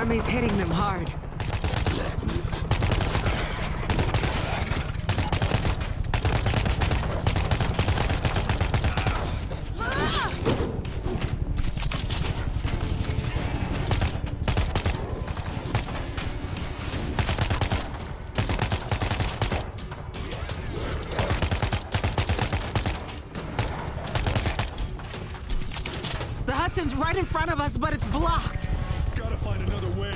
enemy's hitting them hard. The Hudson's right in front of us, but it's blocked. Gotta find another way.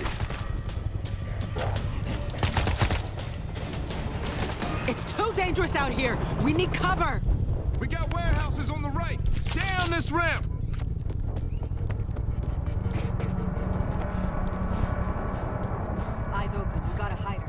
It's too dangerous out here. We need cover. We got warehouses on the right. Down this ramp. Eyes open. We gotta hide her.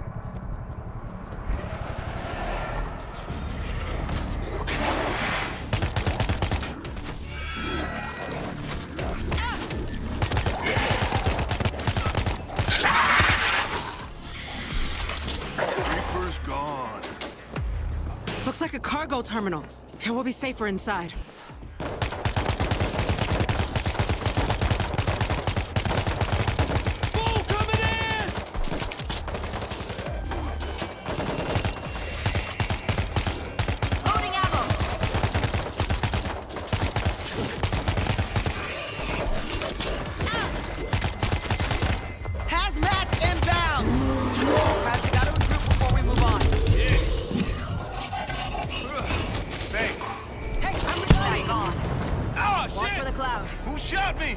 Reaper's gone. Looks like a cargo terminal. Yeah, we'll be safer inside. Bull coming in! Loading ammo! Hazmat's inbound! Guys, we gotta regroup before we move on. Thanks. Hey, I'm reloading! On. Oh, Watch shit! for the cloud. Who shot me?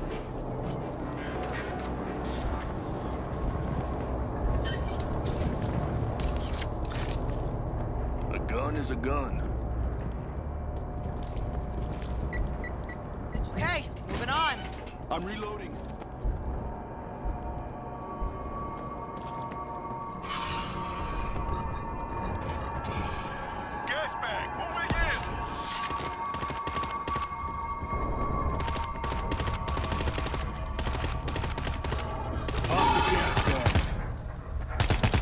A gun is a gun. Okay, moving on. I'm reloading. Gas bag, moving in. Off the gas bag.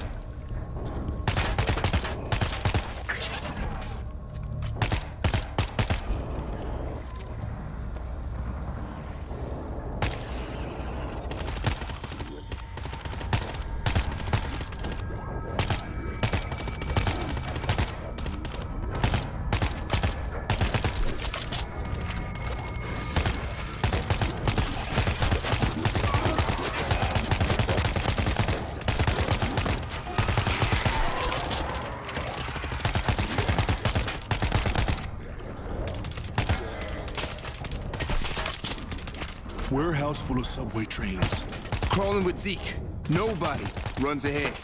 Warehouse full of subway trains. Crawling with Zeke. Nobody runs ahead.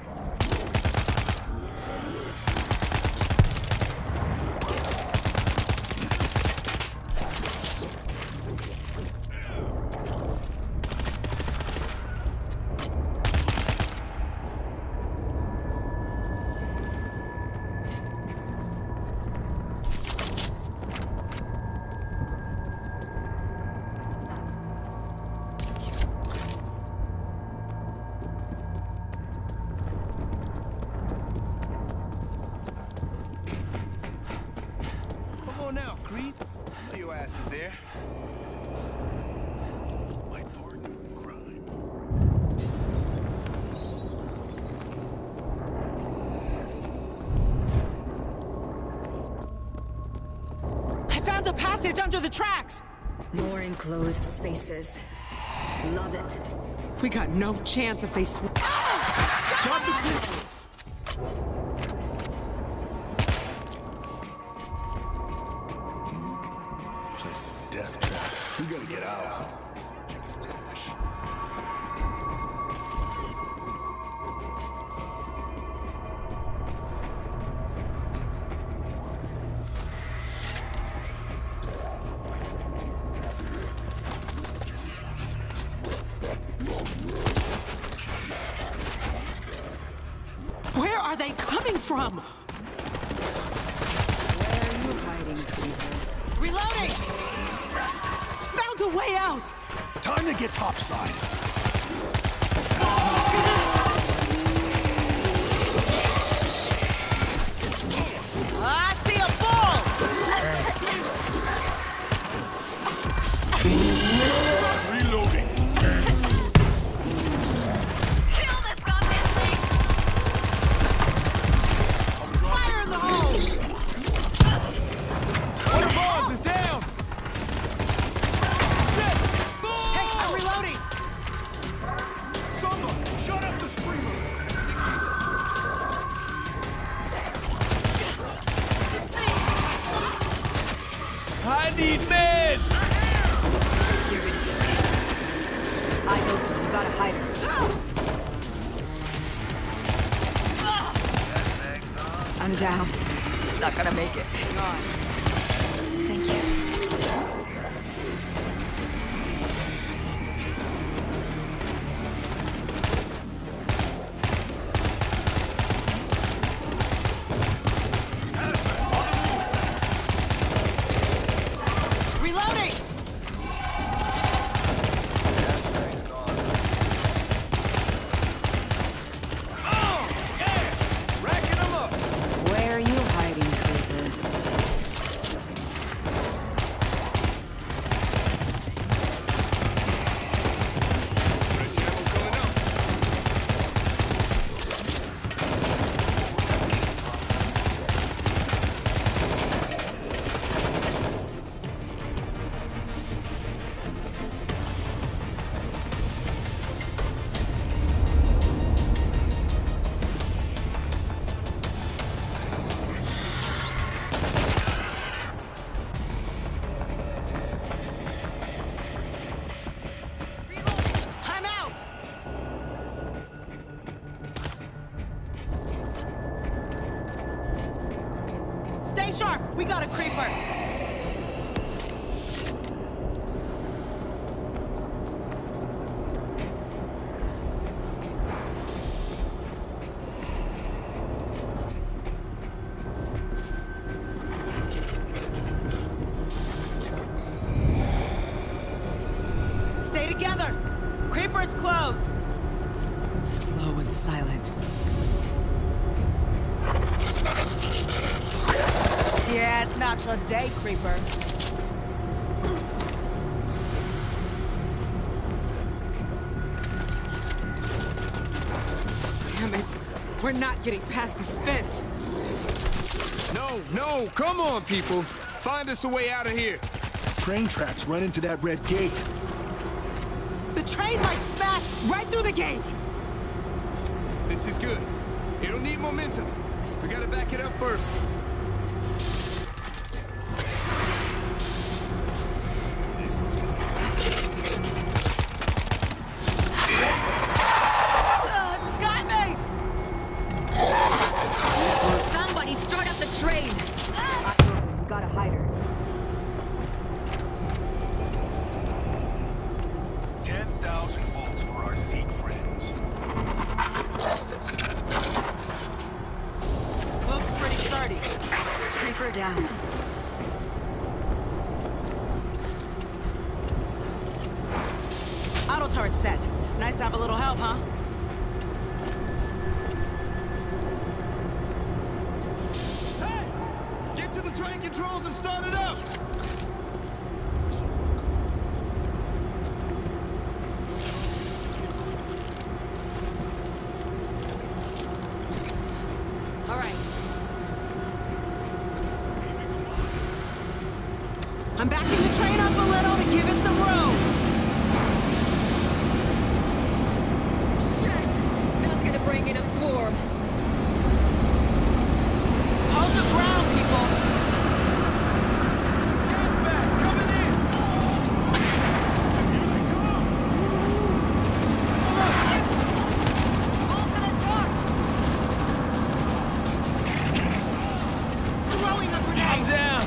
Come on now, creep. Know your ass is there. My partner in crime. I found a passage under the tracks! More enclosed spaces. Love it. We got no chance if they Place is a death trap. We gotta get out. Searching a stash. Where are they coming from? Where are you hiding, people? Reloading! Found a way out! Time to get topside. I see a ball! Reloading. I need meds! You're gonna get me. Eyes open. You gotta hide her. I'm down. Not gonna make it. Hang on. Thank you. Reloading! Oh, yeah! Racking them up! Where are you hiding, Creeper? Fresh ammo coming up. I'm out! Stay sharp! We got a creeper! Stay together! Creeper's close! Slow and silent. Yeah, it's not your day, Creeper. Damn it. We're not getting past this fence. No, come on, people. Find us a way out of here. Train tracks run into that red gate. The train might smash right through the gate! This is good. It'll need momentum. We gotta back it up first. It's got me! Somebody start up the train! Eyes open. You gotta hide her. 10,000 volts for our Zeke friends. Looks pretty sturdy. Creeper down. Auto turret set. Nice to have a little help, huh? Hey! Get to the train controls and start it up! All right. I'm backing the train up a little to give it some room. Shit! That's gonna bring in a swarm. Hold your ground, people. Gas back, coming in! Throwing a I'm grenade. down!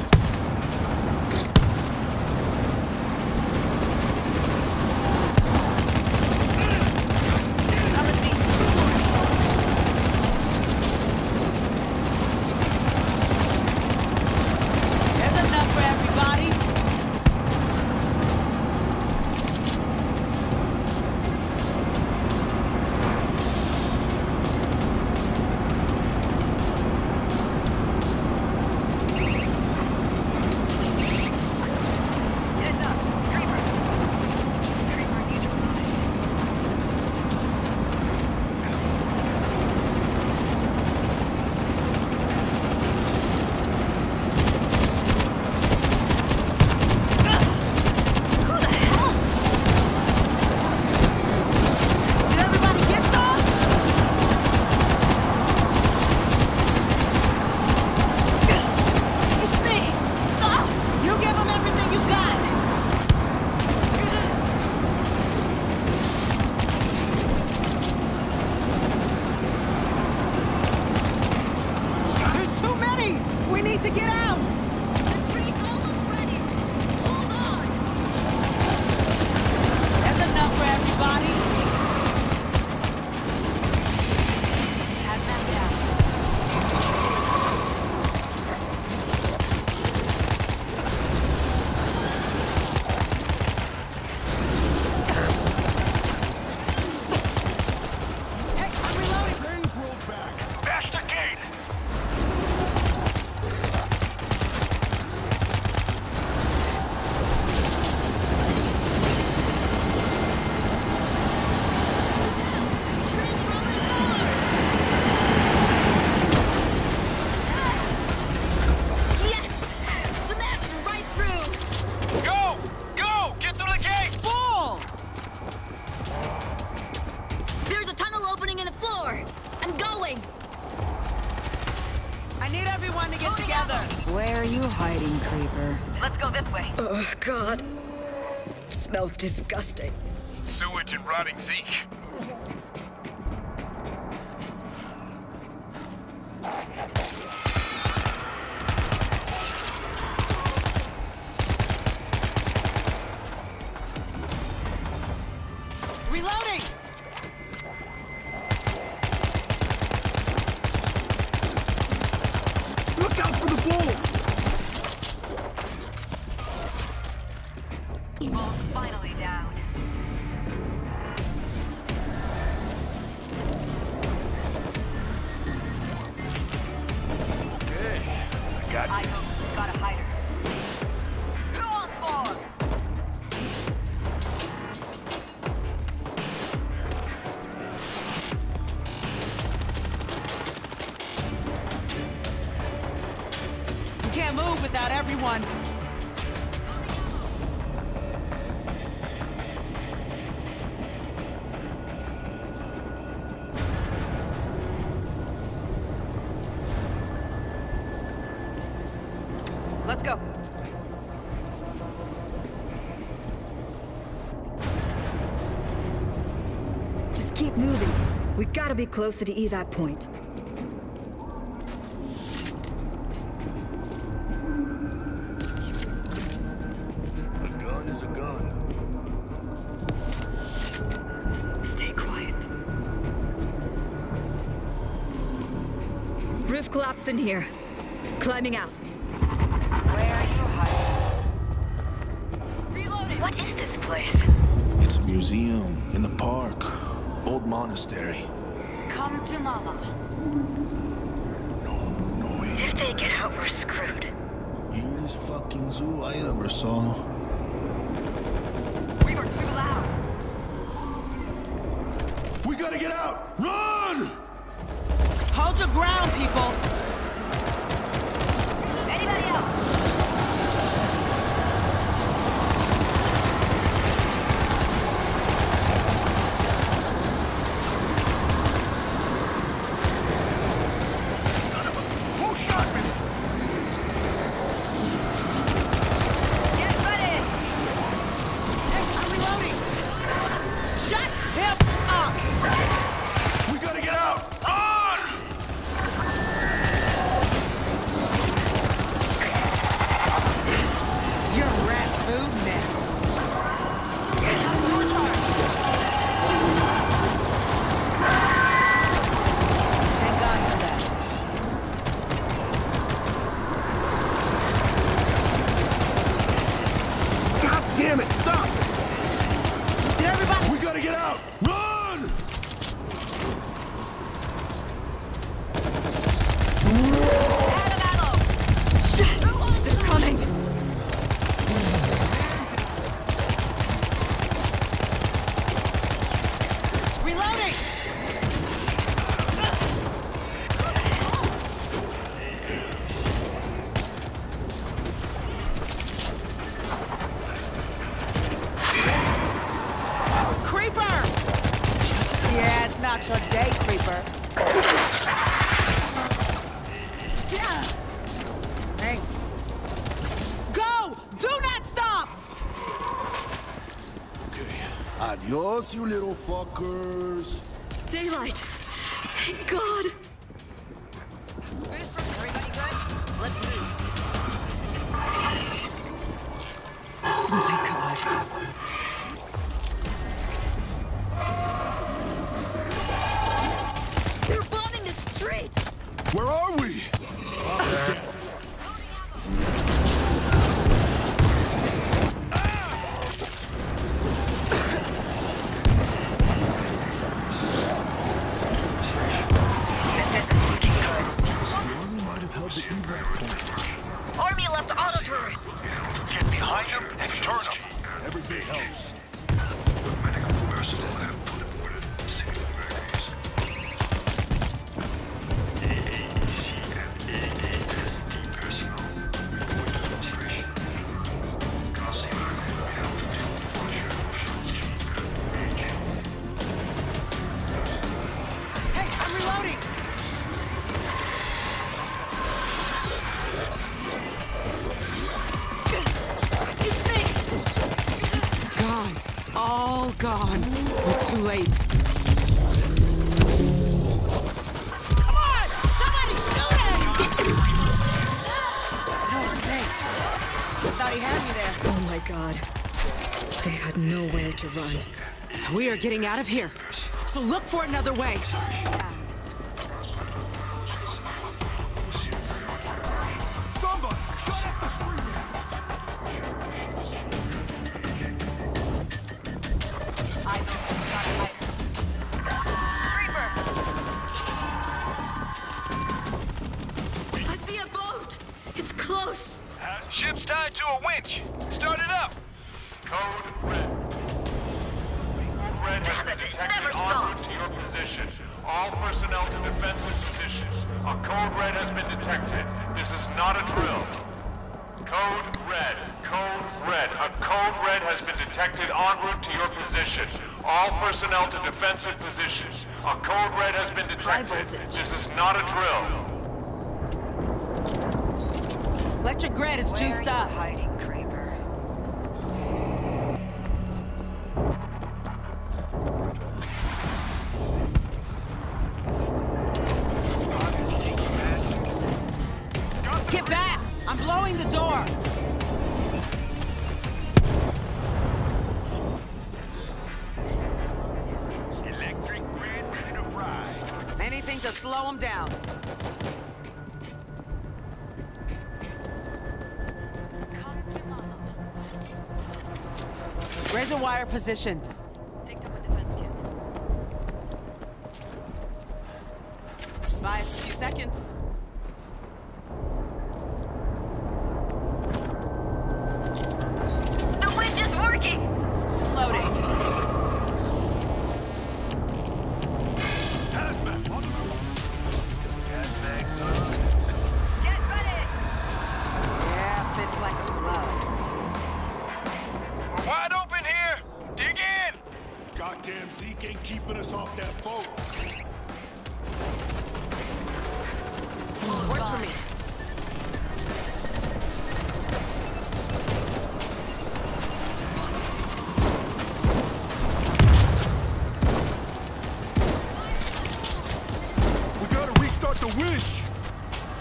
way. Oh, God. Smells disgusting. Sewage and rotting zinc. Reloading! Look out for the bull! Ball's finally down. Okay, I got this. Got a hider. Who on board? We can't move without everyone. Let's go. Just keep moving. We gotta be closer to evac point. A gun is a gun. Stay quiet. Roof collapsed in here. Climbing out. Where are you hiding? Reloading. What is this place? It's a museum in the park. Old monastery. Come to mama. If they get out, we're screwed. Weirdest fucking zoo I ever saw. We were too loud. We gotta get out! Run! Hold your ground, people! Anybody else? Who shot me? Get ready. I'm reloading! Shut him up! We gotta get out! Run! You're rat food now. How's door charge? Thank God for that. God damn it, stop! Did everybody? We gotta get out! Run! Out of ammo. Shit! They're coming! Reloading! Creeper! Yeah, it's not your day, Creeper. Yeah. Thanks. Go! Do not stop! Okay. Adios, you little fuckers. Daylight! Thank God! Booster, everybody good? Let's move. Oh my God. They're bombing the street! Where are we? all gone. We're too late. Come on! Somebody's shooting! Oh, thanks. I thought he had me there. Oh my god. They had nowhere to run. We are getting out of here. So look for another way. Somebody, shut up the screaming! I see a boat! It's close! Ship's tied to a winch. Start it up. Code Red. Code Red has been detected en route to your position. All personnel to defensive positions. A Code Red has been detected. This is not a drill. Code Red. Code Red. A Code Red has been detected en route to your position. All personnel to defensive positions. A Code Red has been detected. This is not a drill. Electric grid is juiced up. Hiding, Kramer? Get back! I'm blowing the door! Electric grid ready to fry. Anything to slow him down. Come to mama. Razor wire positioned. Picked up a defense kit. Buy us a few seconds. The winch is working! Loading. Hazmat on the move. Get ready! Yeah, fits like a glove. We're wide open here. Dig in. Goddamn Zeke ain't keeping us off that boat. Works for me. We gotta restart the winch.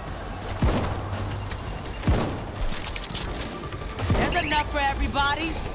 There's enough for everybody.